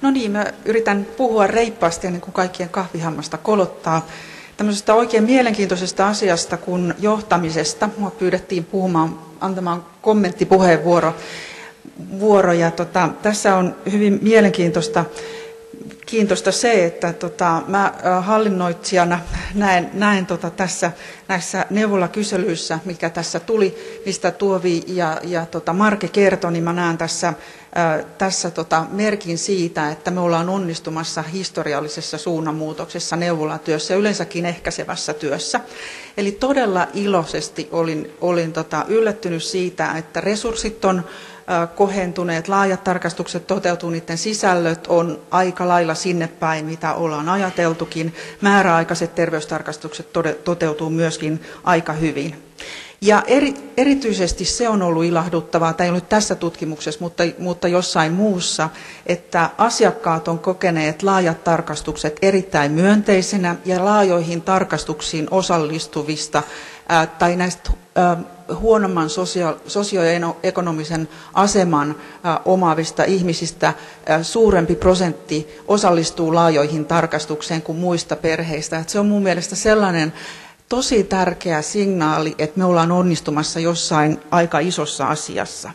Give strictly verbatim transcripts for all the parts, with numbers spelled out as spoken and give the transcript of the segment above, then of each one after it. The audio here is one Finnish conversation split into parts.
No niin, mä yritän puhua reippaasti ennen kuin kaikkien kahvihammasta kolottaa. Tämmöisestä oikein mielenkiintoisesta asiasta kuin johtamisesta. Mua pyydettiin puhumaan, antamaan kommenttipuheenvuoro. Vuoro, ja tota, tässä on hyvin mielenkiintoista kiintoista se, että tota, mä hallinnoitsijana näen, näen tota, tässä näissä neuvolakyselyissä, mikä tässä tuli, mistä Tuovi ja, ja tota, Marke kertoi, niin mä näen tässä, ää, tässä tota, merkin siitä, että me ollaan onnistumassa historiallisessa suunnanmuutoksessa neuvolatyössä ja yleensäkin ehkäisevässä työssä. Eli todella iloisesti olin, olin tota, yllättynyt siitä, että resurssit on kohentuneet, laajat tarkastukset toteutuu, niiden sisällöt on aika lailla sinne päin, mitä ollaan ajateltukin. Määräaikaiset terveystarkastukset toteutuu myöskin aika hyvin. Ja eri, erityisesti se on ollut ilahduttavaa, tämä ei ole nyt tässä tutkimuksessa, mutta, mutta jossain muussa, että asiakkaat on kokeneet laajat tarkastukset erittäin myönteisenä ja laajoihin tarkastuksiin osallistuvista ää, tai näistä ää, huonomman sosio- sosioekonomisen aseman ää, omaavista ihmisistä ää, suurempi prosentti osallistuu laajoihin tarkastukseen kuin muista perheistä. Et se on mun mielestä sellainen tosi tärkeä signaali, että me ollaan onnistumassa jossain aika isossa asiassa.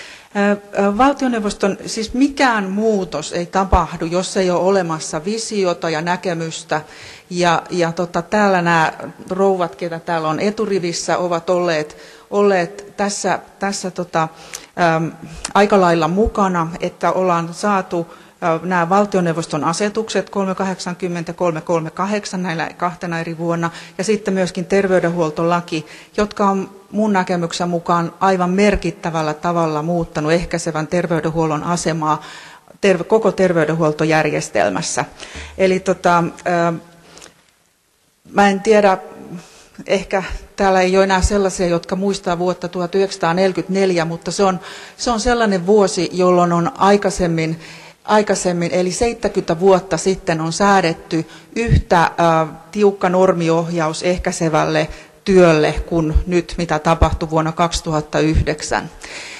Valtioneuvoston, siis mikään muutos ei tapahdu, jos ei ole olemassa visiota ja näkemystä. Ja, ja tota, täällä nämä rouvat, ketä täällä on eturivissä, ovat olleet, olleet tässä, tässä tota, äm, aika lailla mukana, että ollaan saatu nämä valtioneuvoston asetukset kolmesataakahdeksankymmentä ja kolmesataakolmekymmentäkahdeksan näillä kahtena eri vuonna ja sitten myöskin terveydenhuoltolaki, jotka on mun näkemyksen mukaan aivan merkittävällä tavalla muuttanut ehkäisevän terveydenhuollon asemaa terve, koko terveydenhuoltojärjestelmässä. Eli tota, ää, mä en tiedä, ehkä täällä ei ole enää sellaisia, jotka muistaa vuotta tuhatyhdeksänsataaneljäkymmentäneljä, mutta se on, se on sellainen vuosi, jolloin on aikaisemmin Aikaisemmin, eli seitsemänkymmentä vuotta sitten, on säädetty yhtä ä, tiukka normiohjaus ehkäisevälle työlle kuin nyt, mitä tapahtui vuonna kaksituhattayhdeksän.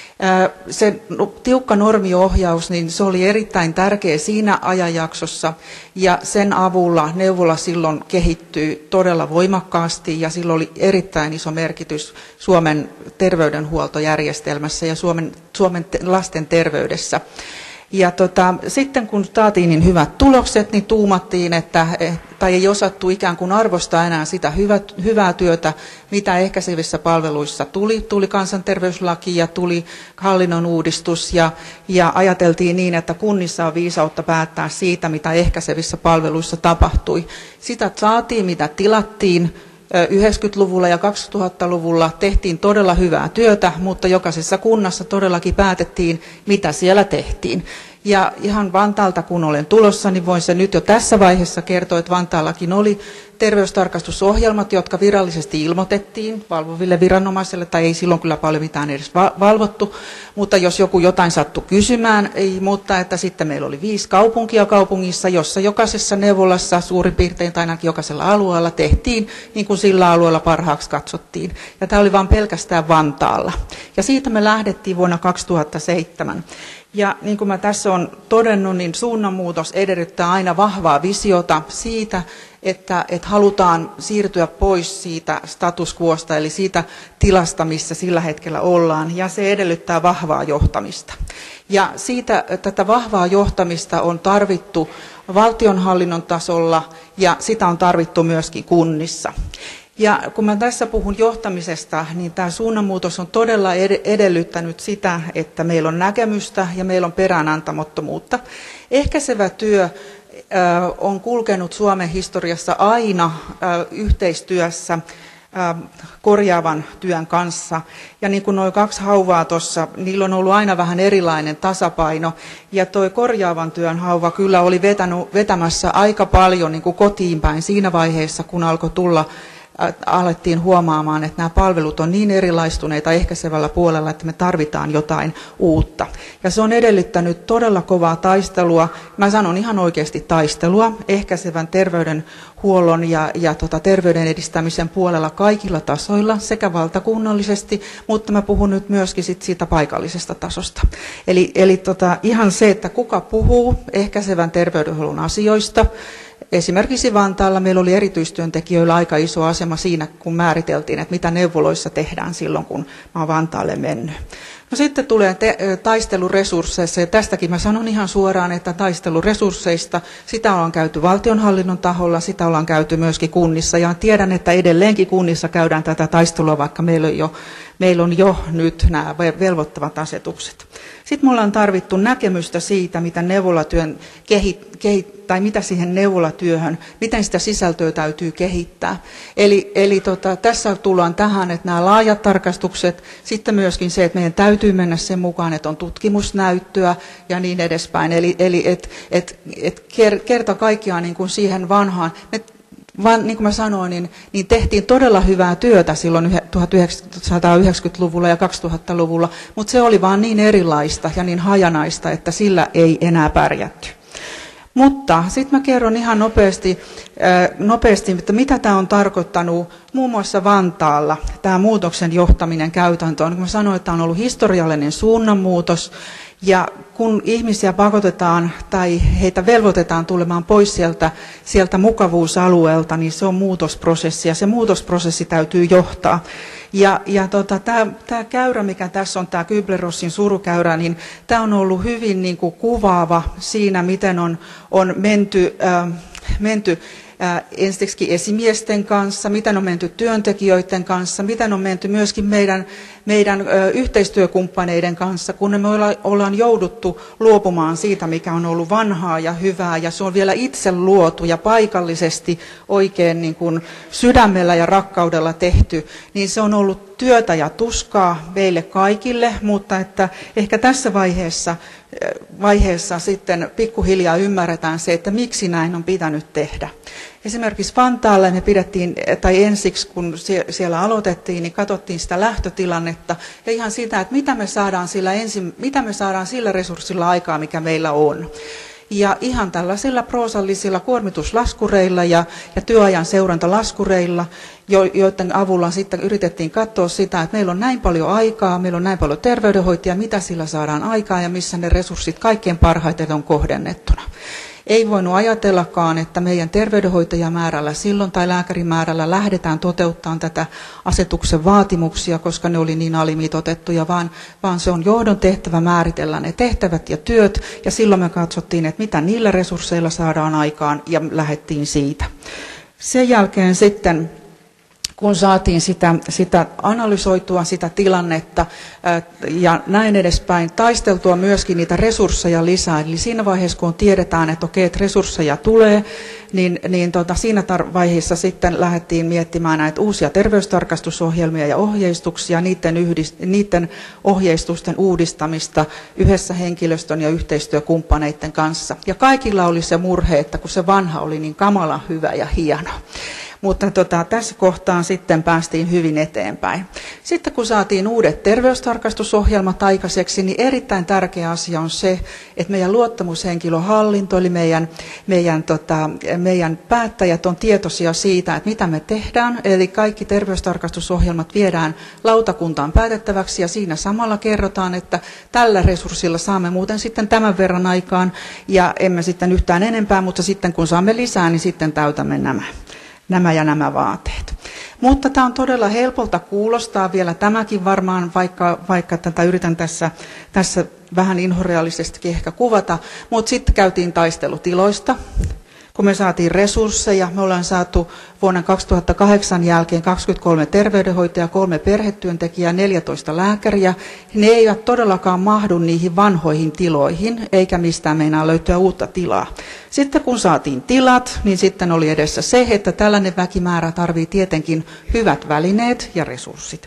Ä, se tiukka normiohjaus, niin se oli erittäin tärkeä siinä ajanjaksossa, ja sen avulla neuvola silloin kehittyi todella voimakkaasti, ja sillä oli erittäin iso merkitys Suomen terveydenhuoltojärjestelmässä ja Suomen, Suomen lasten terveydessä. Ja tota, sitten kun saatiin niin hyvät tulokset, niin tuumattiin, että, tai ei osattu ikään kuin arvostaa enää sitä hyvä, hyvää työtä, mitä ehkäisevissä palveluissa tuli. Tuli kansanterveyslaki ja tuli hallinnon uudistus ja, ja ajateltiin niin, että kunnissa on viisautta päättää siitä, mitä ehkäisevissä palveluissa tapahtui. Sitä saatiin, mitä tilattiin. yhdeksänkymmentäluvulla ja kaksituhattaluvulla tehtiin todella hyvää työtä, mutta jokaisessa kunnassa todellakin päätettiin, mitä siellä tehtiin. Ja ihan Vantaalta, kun olen tulossa, niin voin se nyt jo tässä vaiheessa kertoa, että Vantaallakin oli terveystarkastusohjelmat, jotka virallisesti ilmoitettiin valvoville viranomaisille, tai ei silloin kyllä paljon mitään edes valvottu, mutta jos joku jotain sattui kysymään, ei, mutta että sitten meillä oli viisi kaupunkia kaupungissa, jossa jokaisessa neuvolassa suurin piirtein tai ainakin jokaisella alueella tehtiin, niin kuin sillä alueella parhaaksi katsottiin. Ja tämä oli vain pelkästään Vantaalla. Ja siitä me lähdettiin vuonna kaksituhattaseitsemän. Ja niin kuin mä tässä olen todennut, niin suunnanmuutos edellyttää aina vahvaa visiota siitä, että, että halutaan siirtyä pois siitä status quosta, eli siitä tilasta, missä sillä hetkellä ollaan, ja se edellyttää vahvaa johtamista. Ja siitä tätä vahvaa johtamista on tarvittu valtionhallinnon tasolla, ja sitä on tarvittu myöskin kunnissa. Ja kun mä tässä puhun johtamisesta, niin tämä suunnanmuutos on todella edellyttänyt sitä, että meillä on näkemystä ja meillä on peräänantamattomuutta. Ehkäisevä työ on kulkenut Suomen historiassa aina yhteistyössä korjaavan työn kanssa. Ja niin kuin nuo kaksi hauvaa tuossa, niillä on ollut aina vähän erilainen tasapaino. Ja tuo korjaavan työn hauva kyllä oli vetänyt, vetämässä aika paljon niin kuin kotiin päin siinä vaiheessa, kun alkoi tulla alettiin huomaamaan, että nämä palvelut on niin erilaistuneita ehkäisevällä puolella, että me tarvitaan jotain uutta. Ja se on edellyttänyt todella kovaa taistelua, mä sanon ihan oikeasti taistelua, ehkäisevän terveydenhuollon ja, ja tota, terveyden edistämisen puolella kaikilla tasoilla, sekä valtakunnallisesti, mutta mä puhun nyt myöskin sit siitä paikallisesta tasosta. Eli, eli tota, ihan se, että kuka puhuu ehkäisevän terveydenhuollon asioista. Esimerkiksi Vantaalla meillä oli erityistyöntekijöillä aika iso asema siinä, kun määriteltiin, että mitä neuvoloissa tehdään silloin, kun mä oon Vantaalle mennyt. No sitten tulee te- taisteluresursseissa, ja tästäkin mä sanon ihan suoraan, että taisteluresursseista, sitä ollaan käyty valtionhallinnon taholla, sitä ollaan käyty myöskin kunnissa, ja tiedän, että edelleenkin kunnissa käydään tätä taistelua, vaikka meillä on jo, meillä on jo nyt nämä velvoittavat asetukset. Sitten me ollaan tarvittu näkemystä siitä, mitä neuvolatyön kehit, kehit, tai mitä siihen neuvolatyöhön, miten sitä sisältöä täytyy kehittää. Eli, eli tota, tässä tullaan tähän, että nämä laajat tarkastukset, sitten myöskin se, että meidän täytyy mennä sen mukaan, että on tutkimusnäyttöä ja niin edespäin. Eli, eli että et, et kerta kaikkiaan niin kuin siihen vanhaan, me, vaan niin kuin mä sanoin, niin, niin tehtiin todella hyvää työtä silloin tuhatyhdeksänsataayhdeksänkymmentäluvulla ja kaksituhattaluvulla, mutta se oli vaan niin erilaista ja niin hajanaista, että sillä ei enää pärjätty. Mutta sitten mä kerron ihan nopeasti, nopeasti, että mitä tämä on tarkoittanut muun muassa Vantaalla, tämä muutoksen johtaminen käytäntöön. Kun mä sanoin, että tämä on ollut historiallinen suunnanmuutos, ja kun ihmisiä pakotetaan tai heitä velvoitetaan tulemaan pois sieltä, sieltä mukavuusalueelta, niin se on muutosprosessi, ja se muutosprosessi täytyy johtaa. Ja, ja tota, tämä käyrä, mikä tässä on, tämä Kübler-Rossin surukäyrä, niin tämä on ollut hyvin niin kuin kuvaava siinä, miten on, on menty, äh, menty äh, ensiksi esimiesten kanssa, miten on menty työntekijöiden kanssa, miten on menty myöskin meidän, meidän ö, yhteistyökumppaneiden kanssa, kun me olla, ollaan jouduttu luopumaan siitä, mikä on ollut vanhaa ja hyvää, ja se on vielä itse luotu ja paikallisesti oikein niin kuin sydämellä ja rakkaudella tehty, niin se on ollut työtä ja tuskaa meille kaikille, mutta että ehkä tässä vaiheessa, vaiheessa sitten pikkuhiljaa ymmärretään se, että miksi näin on pitänyt tehdä. Esimerkiksi Vantaalle me pidettiin, tai ensiksi kun siellä aloitettiin, niin katsottiin sitä lähtötilannetta ja ihan sitä, että mitä me saadaan sillä, ensin, mitä me saadaan sillä resurssilla aikaa, mikä meillä on. Ja ihan tällaisilla proosallisilla kuormituslaskureilla ja, ja työajan seurantalaskureilla, jo, joiden avulla sitten yritettiin katsoa sitä, että meillä on näin paljon aikaa, meillä on näin paljon terveydenhoitajia, mitä sillä saadaan aikaa ja missä ne resurssit kaikkein parhaiten on kohdennettuna. Ei voinut ajatellakaan, että meidän terveydenhoitajamäärällä silloin tai lääkärimäärällä lähdetään toteuttamaan tätä asetuksen vaatimuksia, koska ne oli niin alimitoitettuja, vaan, vaan se on johdon tehtävä määritellä ne tehtävät ja työt, ja silloin me katsottiin, että mitä niillä resursseilla saadaan aikaan, ja lähdettiin siitä. Sen jälkeen sitten, kun saatiin sitä, sitä analysoitua, sitä tilannetta ja näin edespäin, taisteltua myöskin niitä resursseja lisää. Eli siinä vaiheessa, kun tiedetään, että okei, että resursseja tulee, niin, niin tota, siinä vaiheessa sitten lähdettiin miettimään näitä uusia terveystarkastusohjelmia ja ohjeistuksia, niiden, yhdist, niiden ohjeistusten uudistamista yhdessä henkilöstön ja yhteistyökumppaneiden kanssa. Ja kaikilla oli se murhe, että kun se vanha oli niin kamalan hyvä ja hieno. Mutta tota, tässä kohtaan sitten päästiin hyvin eteenpäin. Sitten kun saatiin uudet terveystarkastusohjelmat aikaiseksi, niin erittäin tärkeä asia on se, että meidän luottamushenkilöhallinto, eli meidän, meidän, tota, meidän päättäjät on tietoisia siitä, että mitä me tehdään. Eli kaikki terveystarkastusohjelmat viedään lautakuntaan päätettäväksi, ja siinä samalla kerrotaan, että tällä resurssilla saamme muuten sitten tämän verran aikaan, ja emme sitten yhtään enempää, mutta sitten kun saamme lisää, niin sitten täytämme nämä. nämä ja nämä vaateet. Mutta tämä on todella helpolta kuulostaa vielä tämäkin varmaan, vaikka, vaikka tätä yritän tässä, tässä vähän inhorealisestikin ehkä kuvata, mutta sitten käytiin taistelutiloista. Kun me saatiin resursseja, me ollaan saatu vuonna kaksituhattakahdeksan jälkeen kaksikymmentäkolme terveydenhoitajaa, kolme perhetyöntekijää, neljätoista lääkäriä. Ne eivät todellakaan mahdu niihin vanhoihin tiloihin, eikä mistään meinaa löytyä uutta tilaa. Sitten kun saatiin tilat, niin sitten oli edessä se, että tällainen väkimäärä tarvitsee tietenkin hyvät välineet ja resurssit.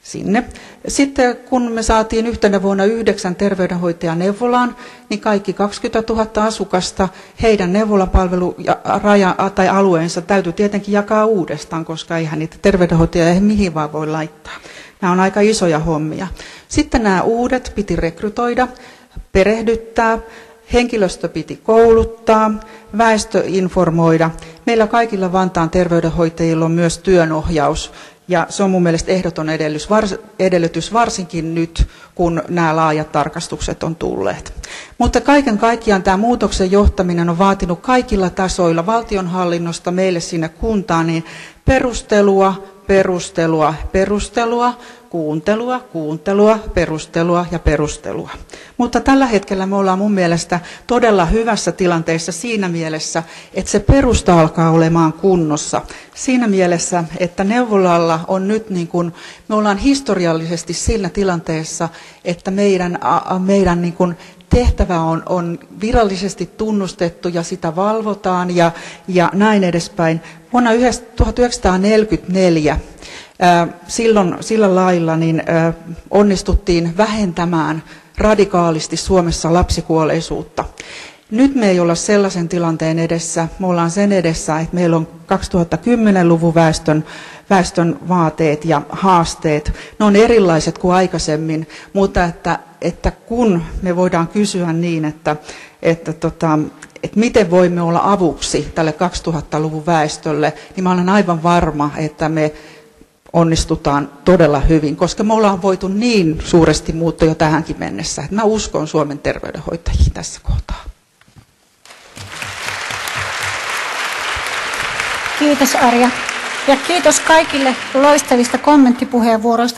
sinne. Sitten kun me saatiin yhtenä vuonna yhdeksän terveydenhoitajan neuvolaan, niin kaikki kaksikymmentätuhatta asukasta, heidän neuvolapalvelu raja, tai alueensa täytyy tietenkin jakaa uudestaan, koska eihän niitä terveydenhoitajia ei mihin vaan voi laittaa. Nämä on aika isoja hommia. Sitten nämä uudet piti rekrytoida, perehdyttää, henkilöstö piti kouluttaa, väestö informoida. Meillä kaikilla Vantaan terveydenhoitajilla on myös työnohjaus. Ja se on mun mielestä ehdoton edellytys, varsinkin nyt, kun nämä laajat tarkastukset on tulleet. Mutta kaiken kaikkiaan tämä muutoksen johtaminen on vaatinut kaikilla tasoilla, valtionhallinnosta meille sinne kuntaan, niin perustelua, perustelua, perustelua, kuuntelua, kuuntelua, perustelua ja perustelua. Mutta tällä hetkellä me ollaan mun mielestä todella hyvässä tilanteessa siinä mielessä, että se perusta alkaa olemaan kunnossa. Siinä mielessä, että neuvolalla on nyt niin kuin, me ollaan historiallisesti siinä tilanteessa, että meidän, meidän niin kuin tehtävä on, on virallisesti tunnustettu ja sitä valvotaan ja, ja näin edespäin. Vuonna tuhatyhdeksänsataaneljäkymmentäneljä silloin sillä lailla niin onnistuttiin vähentämään radikaalisti Suomessa lapsikuolleisuutta. Nyt me ei olla sellaisen tilanteen edessä, me ollaan sen edessä, että meillä on kaksituhattakymmenluvun väestön, väestön vaateet ja haasteet. Ne on erilaiset kuin aikaisemmin, mutta että, että kun me voidaan kysyä niin, että, että, tota, että miten voimme olla avuksi tälle kaksituhattaluvun väestölle, niin mä olen aivan varma, että me onnistutaan todella hyvin, koska me ollaan voitu niin suuresti muuttaa jo tähänkin mennessä, että mä uskon Suomen terveydenhoitajiin tässä kohtaa. Kiitos Arja ja kiitos kaikille loistavista kommenttipuheenvuoroista.